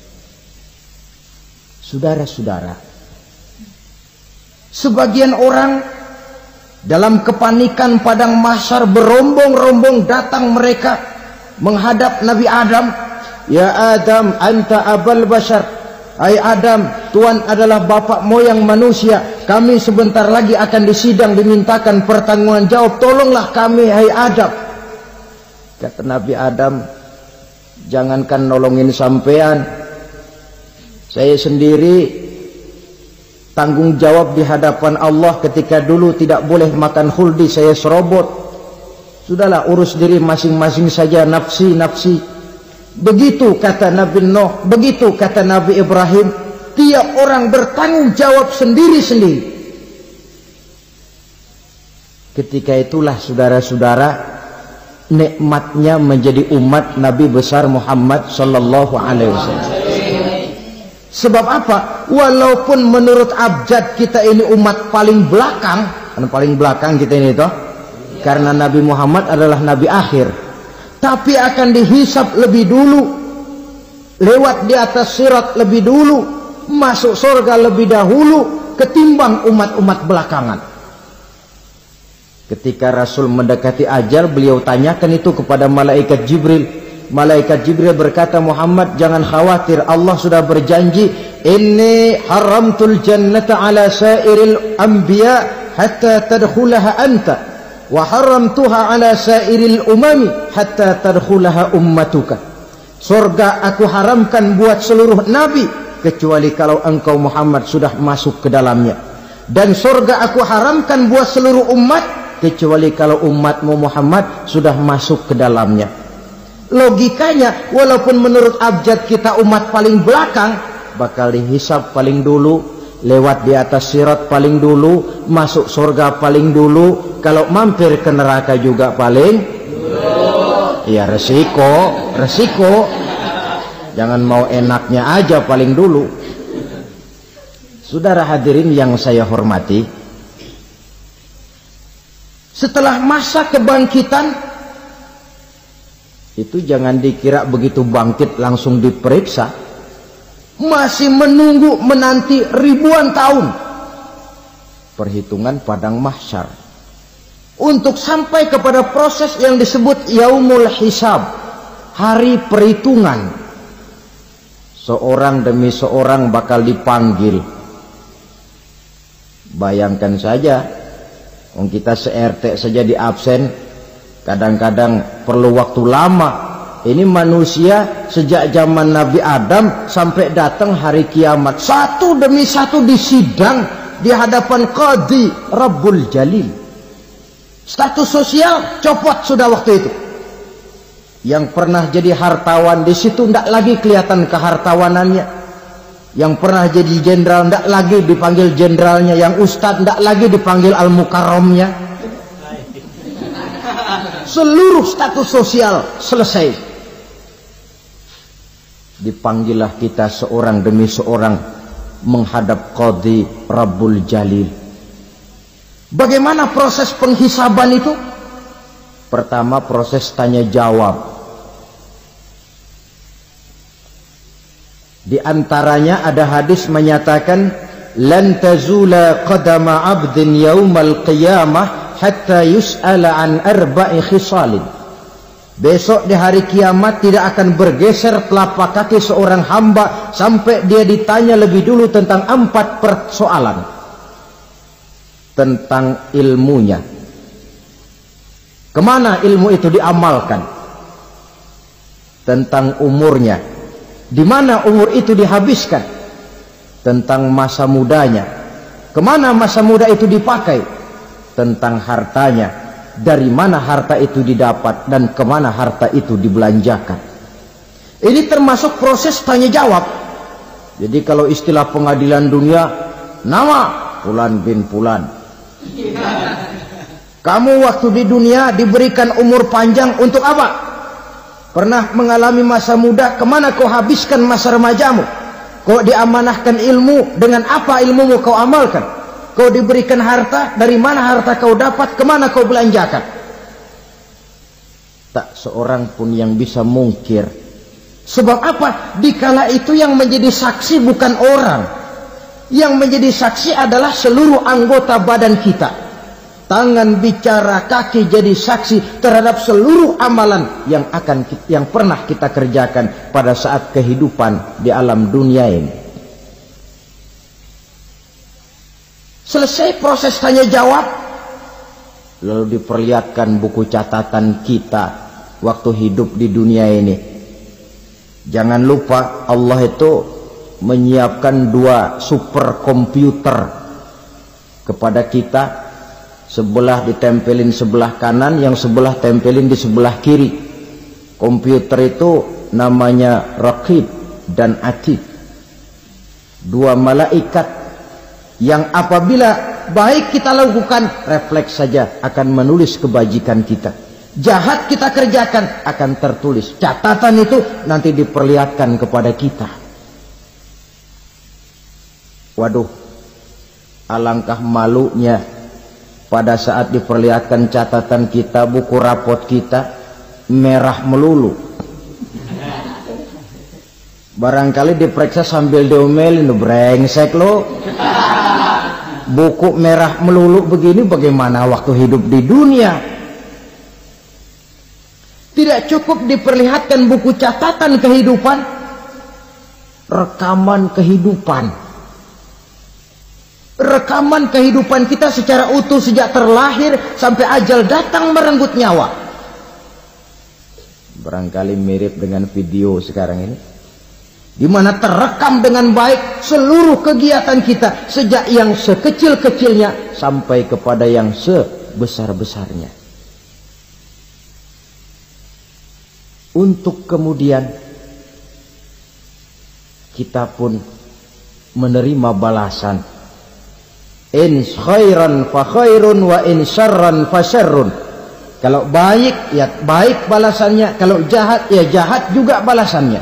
Saudara-saudara, sebagian orang dalam kepanikan padang mahsyar berombong-rombong datang mereka menghadap Nabi Adam. Ya Adam, anta abal bashar. Hai Adam, Tuhan adalah bapak moyang manusia. Kami sebentar lagi akan disidang, dimintakan pertanggungan jawab. Tolonglah kami, hai Adam. Kata Nabi Adam, jangankan nolongin sampean, saya sendiri tanggung jawab di hadapan Allah. Ketika dulu tidak boleh makan khuldi, saya serobot. Sudahlah, urus diri masing-masing saja, nafsi, nafsi. Begitu kata Nabi Nuh, begitu kata Nabi Ibrahim. Tiap orang bertanggung jawab sendiri-sendiri. Ketika itulah saudara-saudara, nikmatnya menjadi umat Nabi besar Muhammad sallallahu alaihi wasallam. Sebab apa? Walaupun menurut abjad kita ini umat paling belakang, kan paling belakang kita ini toh, karena Nabi Muhammad adalah Nabi akhir, tapi akan dihisap lebih dulu, lewat di atas sirat lebih dulu, masuk surga lebih dahulu ketimbang umat-umat belakangan. Ketika Rasul mendekati ajal, beliau tanyakan itu kepada malaikat Jibril. Malaikat Jibril berkata, Muhammad jangan khawatir, Allah sudah berjanji, inni haramtul jannata ala sairil anbiya hatta tadkhulaha anta, wa haramtuha ala sairil umami hatta tadkhulaha ummatuka. Surga aku haramkan buat seluruh nabi kecuali kalau engkau Muhammad sudah masuk ke dalamnya, dan surga aku haramkan buat seluruh umat kecuali kalau umatmu Muhammad sudah masuk ke dalamnya. Logikanya, walaupun menurut abjad kita umat paling belakang, bakal dihisap paling dulu, lewat di atas sirat paling dulu, masuk surga paling dulu, kalau mampir ke neraka juga paling dulu. Ya resiko, resiko. Jangan mau enaknya aja paling dulu. Saudara hadirin yang saya hormati, setelah masa kebangkitan itu jangan dikira begitu bangkit langsung diperiksa. Masih menunggu menanti ribuan tahun perhitungan padang mahsyar untuk sampai kepada proses yang disebut yaumul hisab, hari perhitungan. Seorang demi seorang bakal dipanggil. Bayangkan saja, kalau kita se-R T saja di absen, kadang-kadang perlu waktu lama. Ini manusia sejak zaman Nabi Adam sampai datang hari kiamat, satu demi satu disidang di hadapan Qadhi Rabbul Jalil. Status sosial copot sudah waktu itu. Yang pernah jadi hartawan di situ tidak lagi kelihatan kehartawanannya. Yang pernah jadi jenderal tidak lagi dipanggil jenderalnya. Yang ustadz tidak lagi dipanggil al-mukarramnya. Seluruh status sosial selesai. Dipanggillah kita seorang demi seorang menghadap Qadhi Rabbul Jalil. Bagaimana proses penghisaban itu? Pertama, proses tanya jawab. Di antaranya ada hadis menyatakan lan tazula qadama 'abdin yaumal qiyamah hatta yus'ala an arba'i khisalin. Besok di hari kiamat tidak akan bergeser telapak kaki seorang hamba sampai dia ditanya lebih dulu tentang empat persoalan. Tentang ilmunya. Kemana ilmu itu diamalkan? Tentang umurnya. Di mana umur itu dihabiskan? Tentang masa mudanya. Kemana masa muda itu dipakai? Tentang hartanya. Dari mana harta itu didapat dan kemana harta itu dibelanjakan. Ini termasuk proses tanya jawab. Jadi kalau istilah pengadilan dunia, nama Fulan bin Fulan. Kamu waktu di dunia diberikan umur panjang untuk apa? Pernah mengalami masa muda, kemana kau habiskan masa remajamu? Kau diamanahkan ilmu, dengan apa ilmumu kau amalkan? Kau diberikan harta, dari mana harta kau dapat, kemana kau belanjakan? Tak seorang pun yang bisa mungkir. Sebab apa? Dikala itu yang menjadi saksi bukan orang. Yang menjadi saksi adalah seluruh anggota badan kita. Tangan bicara, kaki jadi saksi terhadap seluruh amalan yang akan yang pernah kita kerjakan pada saat kehidupan di alam dunia ini. Selesai proses tanya jawab, lalu diperlihatkan buku catatan kita waktu hidup di dunia ini. Jangan lupa Allah itu menyiapkan dua superkomputer kepada kita. Sebelah ditempelin sebelah kanan, yang sebelah tempelin di sebelah kiri. Komputer itu namanya Raqib dan Atid. Dua malaikat yang apabila baik kita lakukan, refleks saja akan menulis kebajikan kita. Jahat kita kerjakan, akan tertulis. Catatan itu nanti diperlihatkan kepada kita. Waduh, alangkah malunya pada saat diperlihatkan catatan kita, buku rapot kita merah melulu. Barangkali diperiksa sambil diomelin, brengsek lo. Buku merah melulu begini, bagaimana waktu hidup di dunia? Tidak cukup diperlihatkan buku catatan kehidupan, rekaman kehidupan. Rekaman kehidupan kita secara utuh sejak terlahir sampai ajal datang merenggut nyawa. Barangkali mirip dengan video sekarang ini, di mana terekam dengan baik seluruh kegiatan kita sejak yang sekecil-kecilnya sampai kepada yang sebesar-besarnya. Untuk kemudian kita pun menerima balasan. In khairan fa khairun wa in syarran fa syarrun. Kalau baik ya baik balasannya, kalau jahat ya jahat juga balasannya.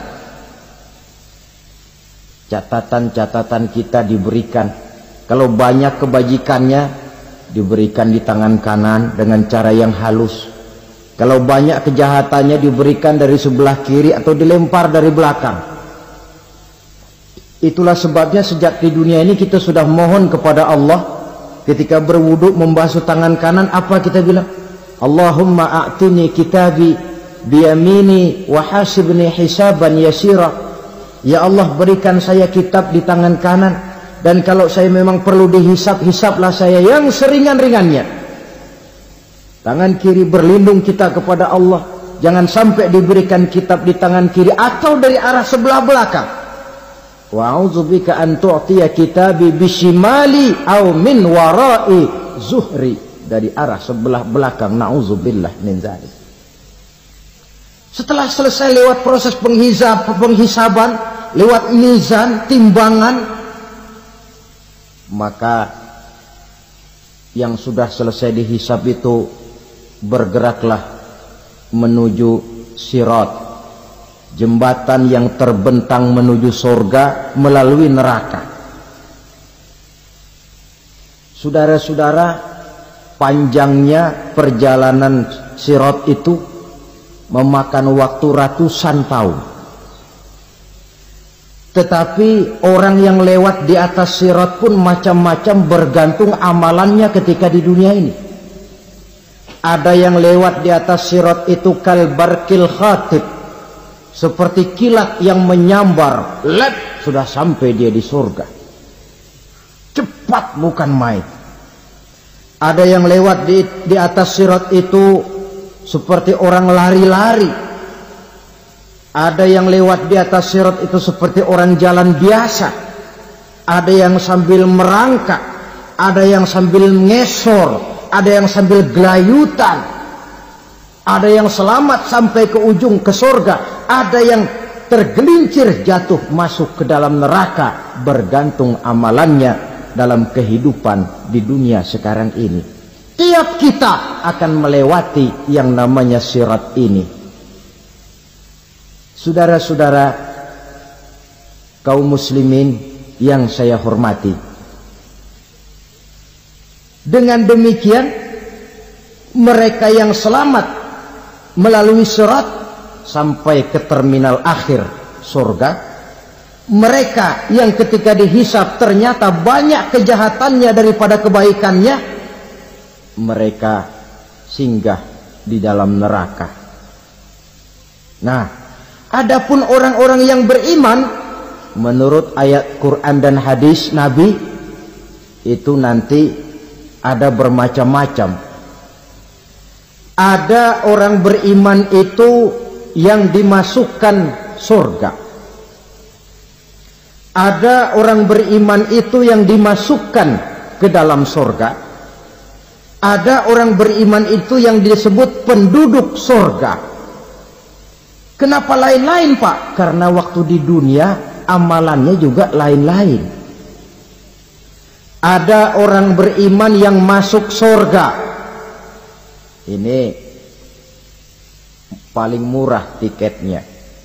Catatan-catatan kita diberikan. Kalau banyak kebajikannya diberikan di tangan kanan dengan cara yang halus. Kalau banyak kejahatannya diberikan dari sebelah kiri atau dilempar dari belakang. Itulah sebabnya sejak di dunia ini kita sudah mohon kepada Allah. Ketika berwudu membasuh tangan kanan, apa kita bilang? Allahumma a'tini kitabi biyamini wa hasibni hisaban yasira. Ya Allah, berikan saya kitab di tangan kanan, dan kalau saya memang perlu dihisap, hisaplah saya yang seringan-ringannya. Tangan kiri berlindung kita kepada Allah, jangan sampai diberikan kitab di tangan kiri atau dari arah sebelah belakang. Wa a'udzubika an tu'tiya kitabi bishimali aw min wara'i zuhri, dari arah sebelah belakang. Na'udzubillah min dzalik. Setelah selesai lewat proses penghisab, penghisaban, lewat mizan, timbangan, maka yang sudah selesai dihisab itu bergeraklah menuju sirat, jembatan yang terbentang menuju surga melalui neraka. Saudara-saudara, panjangnya perjalanan sirat itu memakan waktu ratusan tahun. Tetapi orang yang lewat di atas sirat pun macam-macam bergantung amalannya ketika di dunia ini. Ada yang lewat di atas sirat itu kal barqil khatib, seperti kilat yang menyambar, lep, sudah sampai dia di surga. Cepat bukan main. Ada yang lewat di, di atas sirat itu seperti orang lari-lari. Ada yang lewat di atas sirat itu seperti orang jalan biasa. Ada yang sambil merangkak, ada yang sambil ngesor, ada yang sambil gelayutan, ada yang selamat sampai ke ujung ke surga, ada yang tergelincir jatuh masuk ke dalam neraka, bergantung amalannya dalam kehidupan di dunia sekarang ini. Tiap kita akan melewati yang namanya sirat ini. Saudara-saudara kaum muslimin yang saya hormati, dengan demikian mereka yang selamat melalui sirat sampai ke terminal akhir surga, mereka yang ketika dihisab ternyata banyak kejahatannya daripada kebaikannya, mereka singgah di dalam neraka. Nah, adapun orang-orang yang beriman menurut ayat Quran dan hadis Nabi itu nanti ada bermacam-macam. Ada orang beriman itu yang dimasukkan surga. Ada orang beriman itu yang dimasukkan ke dalam surga. Ada orang beriman itu yang disebut penduduk surga. Kenapa lain-lain, Pak? Karena waktu di dunia amalannya juga lain-lain. Ada orang beriman yang masuk surga. Ini paling murah tiketnya.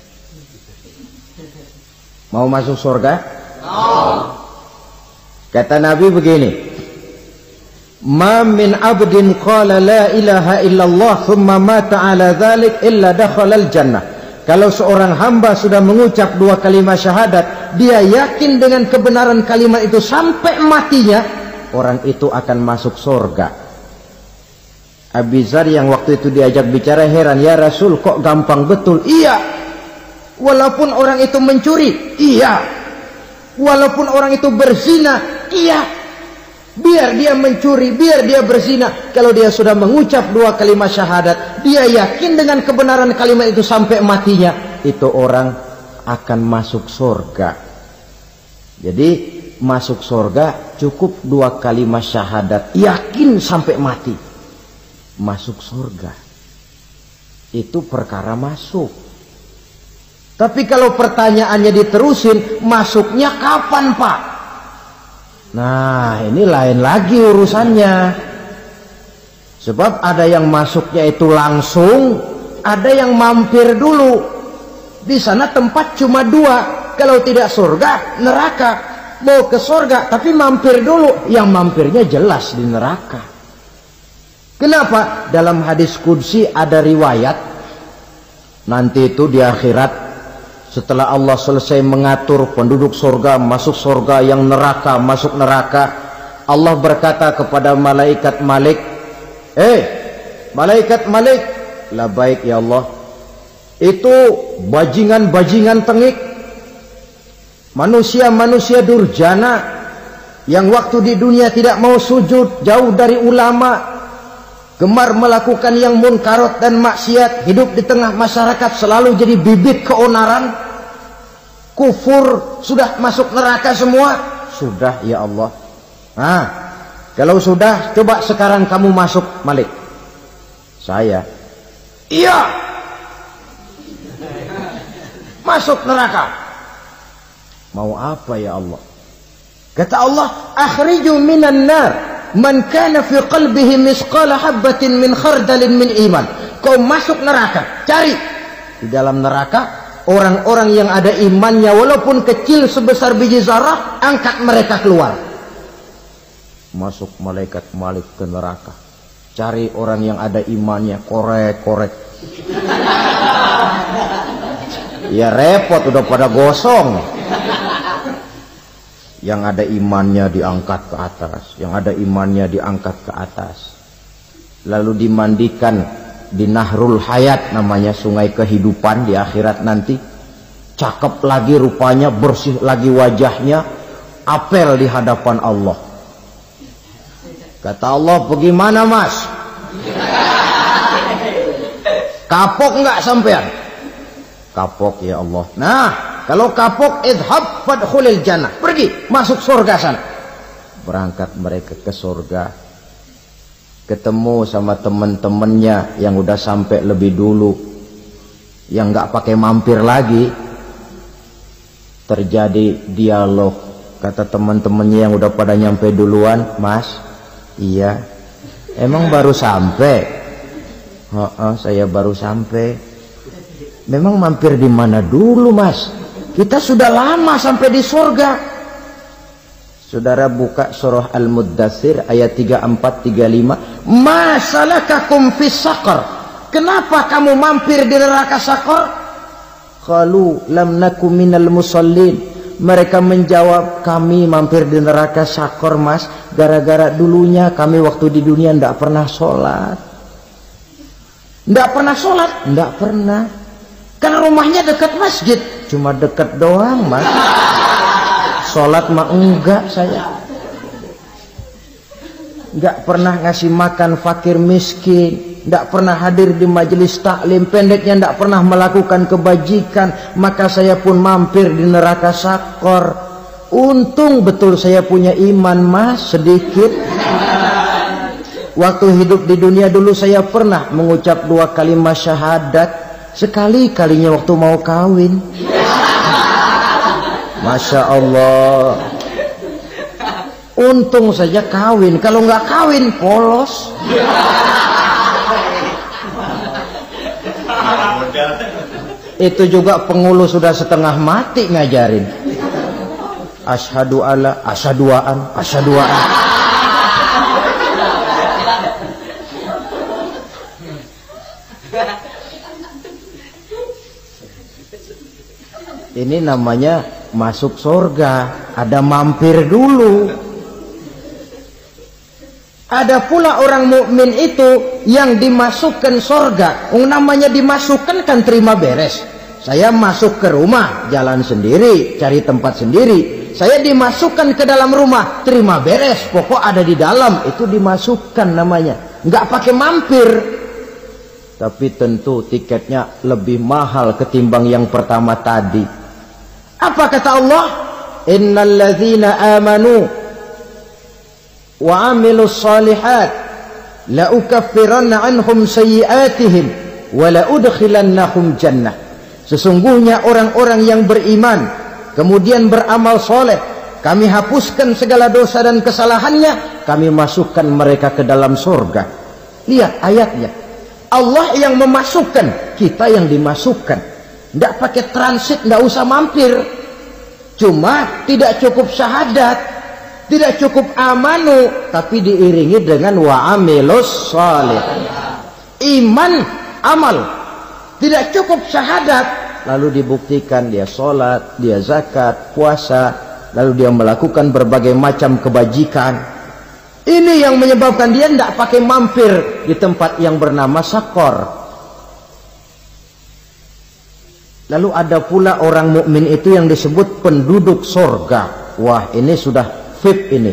Mau masuk surga? No. Kata Nabi begini, ma min abdin qala la ilaha illallah thumma mata ala dhalik illa dakhalal jannah. Kalau seorang hamba sudah mengucap dua kalimat syahadat, dia yakin dengan kebenaran kalimat itu sampai matinya, orang itu akan masuk surga. Abi Dzar yang waktu itu diajak bicara heran, ya Rasul kok gampang betul? Iya, walaupun orang itu mencuri, iya, walaupun orang itu berzina, iya, biar dia mencuri, biar dia berzina, kalau dia sudah mengucap dua kalimat syahadat, dia yakin dengan kebenaran kalimat itu sampai matinya, itu orang akan masuk surga. Jadi masuk surga cukup dua kalimat syahadat, yakin sampai mati, masuk surga. Itu perkara masuk. Tapi kalau pertanyaannya diterusin, masuknya kapan, Pak? Nah, ini lain lagi urusannya. Sebab ada yang masuknya itu langsung, ada yang mampir dulu. Di sana tempat cuma dua, kalau tidak surga, neraka. Mau ke surga tapi mampir dulu, yang mampirnya jelas di neraka. Kenapa? Dalam hadis qudsi ada riwayat, nanti itu di akhirat, setelah Allah selesai mengatur penduduk surga masuk surga, yang neraka masuk neraka, Allah berkata kepada malaikat Malik, eh malaikat Malik, labaik ya Allah, itu bajingan-bajingan tengik, manusia-manusia durjana yang waktu di dunia tidak mau sujud, jauh dari ulama, gemar melakukan yang munkarat dan maksiat, hidup di tengah masyarakat selalu jadi bibit keonaran, kufur, sudah masuk neraka semua. Sudah ya Allah. Nah, kalau sudah, coba sekarang kamu masuk, Malik. Saya, iya, masuk neraka. Mau apa ya Allah? Kata Allah, akhriju minan nar man kana fi qalbihi misqala habatin min khardalin min iman. Kau masuk neraka, cari di dalam neraka orang-orang yang ada imannya walaupun kecil sebesar biji zarah, angkat mereka keluar. Masuk malaikat Malik ke neraka, cari orang yang ada imannya, korek-korek. Ya repot, udah pada gosong. Yang ada imannya diangkat ke atas, yang ada imannya diangkat ke atas. Lalu dimandikan di Nahrul Hayat, namanya sungai kehidupan di akhirat nanti. Cakep lagi rupanya, bersih lagi wajahnya, apel di hadapan Allah. Kata Allah, bagaimana mas? Kapok nggak sampean? Kapok ya Allah. Nah, kalau kapok, idhab fadkhulil jannah. Pergi, masuk surga sana. Berangkat mereka ke surga. Ketemu sama teman-temannya yang udah sampai lebih dulu. Yang nggak pakai mampir lagi. Terjadi dialog. Kata teman-temannya yang udah pada nyampe duluan, mas, iya. Emang baru sampai? Oh, oh, saya baru sampai. Memang mampir di mana dulu mas? Kita sudah lama sampai di surga. Saudara buka surah Al-Muddathir ayat tiga puluh empat tiga puluh lima. Ma salakakum fis saqar? Kenapa kamu mampir di neraka Saqar? Qalu lam naku minal musallin. Mereka menjawab, kami mampir di neraka Saqar mas, gara-gara dulunya kami waktu di dunia tidak pernah sholat. Tidak pernah sholat? Tidak pernah. Karena rumahnya dekat masjid. Cuma dekat doang mas. Sholat mah enggak saya. Enggak pernah ngasih makan fakir miskin. Tidak pernah hadir di majelis taklim. Pendeknya tidak pernah melakukan kebajikan. Maka saya pun mampir di neraka Saqar. Untung betul saya punya iman mas, sedikit. Waktu hidup di dunia dulu saya pernah mengucap dua kalimat syahadat. Sekali-kalinya waktu mau kawin. Masya Allah. Untung saja kawin. Kalau nggak kawin polos. Itu juga pengulu sudah setengah mati ngajarin. Asyhadu alla, asyaduaan, asyaduaan. Ini namanya masuk surga. Ada mampir dulu. Ada pula orang mukmin itu yang dimasukkan surga. Yang namanya dimasukkan kan terima beres. Saya masuk ke rumah, jalan sendiri, cari tempat sendiri. Saya dimasukkan ke dalam rumah, terima beres. Pokok ada di dalam, itu dimasukkan namanya. Nggak pakai mampir. Tapi tentu tiketnya lebih mahal ketimbang yang pertama tadi. Apa kata Allah? Innal ladzina amanu wa amilus salihat la ukaffiranna anhum sayyi'atihim wa la udkhilannahum jannah. Sesungguhnya orang-orang yang beriman kemudian beramal soleh, kami hapuskan segala dosa dan kesalahannya, kami masukkan mereka ke dalam surga. Lihat ayatnya. Allah yang memasukkan, kita yang dimasukkan. Tidak pakai transit, tidak usah mampir. Cuma tidak cukup syahadat, tidak cukup amanu, tapi diiringi dengan wa'amilus salih. Iman, amal. Tidak cukup syahadat, lalu dibuktikan dia sholat, dia zakat, puasa, lalu dia melakukan berbagai macam kebajikan. Ini yang menyebabkan dia tidak pakai mampir di tempat yang bernama Saqar. Lalu ada pula orang mukmin itu yang disebut penduduk surga. Wah, ini sudah V I P ini.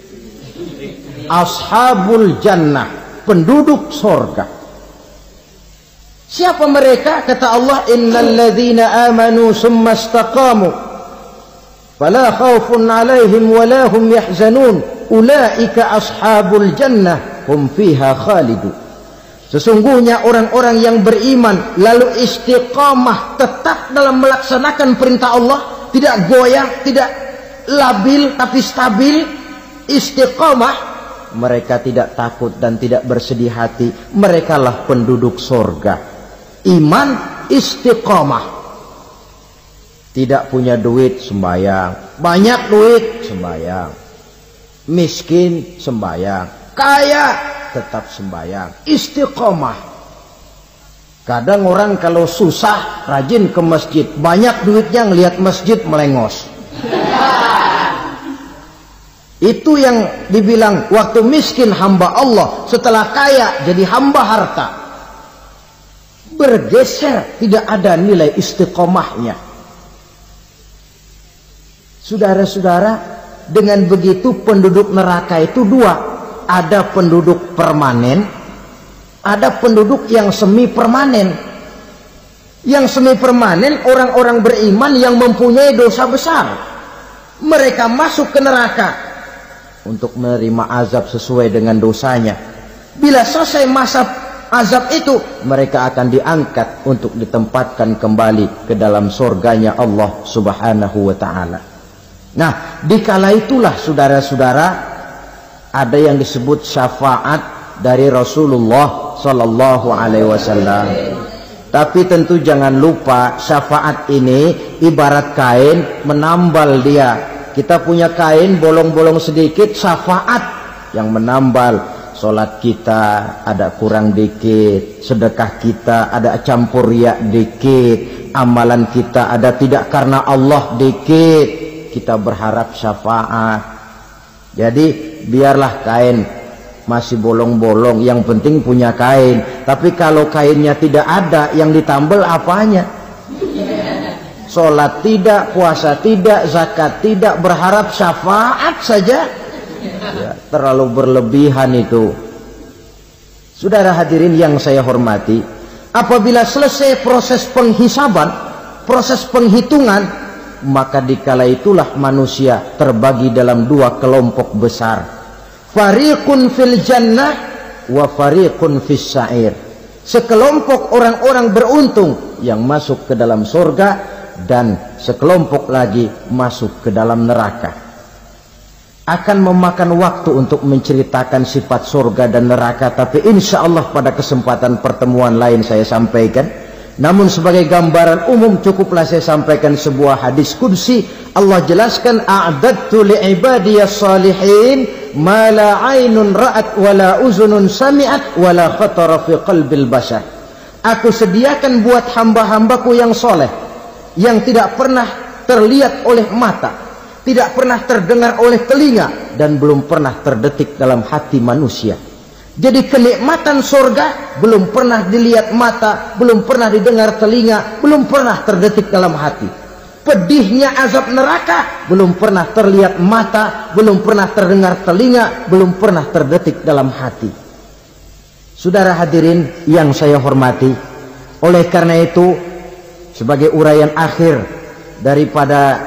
Ashabul jannah, penduduk surga. Siapa mereka? Kata Allah, innal ladzina amanu summa istaqamu fala khaufun 'alaihim wala hum yahzanun ulaika ashabul jannah hum fiha khalidun. Sesungguhnya orang-orang yang beriman lalu istiqamah, tetap dalam melaksanakan perintah Allah, tidak goyang, tidak labil tapi stabil, istiqamah, mereka tidak takut dan tidak bersedih hati. Merekalah penduduk surga. Iman, istiqamah. Tidak punya duit, sembayang. Banyak duit, sembayang. Miskin, sembayang. Kaya, tetap sembahyang. Istiqomah. Kadang orang kalau susah rajin ke masjid, banyak duitnya ngelihat masjid melengos. Itu yang dibilang waktu miskin hamba Allah, setelah kaya jadi hamba harta. Bergeser, tidak ada nilai istiqomahnya. Saudara-saudara, dengan begitu penduduk neraka itu dua. Ada penduduk permanen, ada penduduk yang semi permanen. Yang semi permanen orang-orang beriman yang mempunyai dosa besar. Mereka masuk ke neraka untuk menerima azab sesuai dengan dosanya. Bila selesai masa azab itu, mereka akan diangkat untuk ditempatkan kembali ke dalam surganya Allah Subhanahu wa ta'ala. Nah, dikala itulah saudara-saudara, ada yang disebut syafaat dari Rasulullah Sallallahu Alaihi Wasallam. Tapi tentu jangan lupa, syafaat ini ibarat kain menambal dia. Kita punya kain bolong-bolong sedikit, syafaat yang menambal. Solat kita ada kurang dikit, sedekah kita ada campur riak dikit, amalan kita ada tidak karena Allah dikit, kita berharap syafaat. Jadi biarlah kain masih bolong-bolong, yang penting punya kain. Tapi kalau kainnya tidak ada, yang ditambal apanya? Sholat tidak, puasa tidak, zakat tidak, berharap syafaat saja, ya, terlalu berlebihan itu. Saudara hadirin yang saya hormati, apabila selesai proses penghisaban, proses penghitungan, maka dikala itulah manusia terbagi dalam dua kelompok besar. Fariqun fil jannah wa fariqun fis sa'ir. Sekelompok orang-orang beruntung yang masuk ke dalam surga, dan sekelompok lagi masuk ke dalam neraka. Akan memakan waktu untuk menceritakan sifat surga dan neraka, tapi insya Allah pada kesempatan pertemuan lain saya sampaikan. Namun sebagai gambaran umum cukuplah saya sampaikan sebuah hadis qudsi. Allah jelaskan, a'dadtu li'ibadiyas salihin ma la aynun ra'at wa la uzunun sami'at wa la khatara fi qalbil bashar. Aku sediakan buat hamba-hambaku yang soleh, yang tidak pernah terlihat oleh mata, tidak pernah terdengar oleh telinga, dan belum pernah terdetik dalam hati manusia. Jadi kenikmatan surga belum pernah dilihat mata, belum pernah didengar telinga, belum pernah terdetik dalam hati. Pedihnya azab neraka belum pernah terlihat mata, belum pernah terdengar telinga, belum pernah terdetik dalam hati. Saudara hadirin yang saya hormati, oleh karena itu, sebagai uraian akhir daripada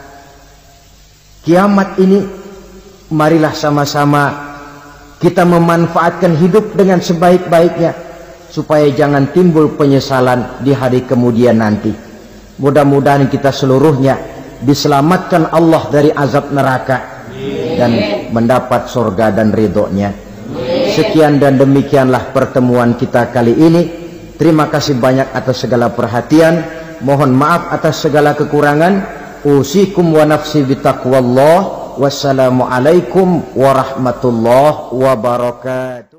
kiamat ini, marilah sama-sama kita memanfaatkan hidup dengan sebaik-baiknya, supaya jangan timbul penyesalan di hari kemudian nanti. Mudah-mudahan kita seluruhnya diselamatkan Allah dari azab neraka dan mendapat surga dan ridhonya. Sekian dan demikianlah pertemuan kita kali ini. Terima kasih banyak atas segala perhatian. Mohon maaf atas segala kekurangan. Usikum wa nafsi bitaqwallah. Wassalamualaikum warahmatullahi wabarakatuh.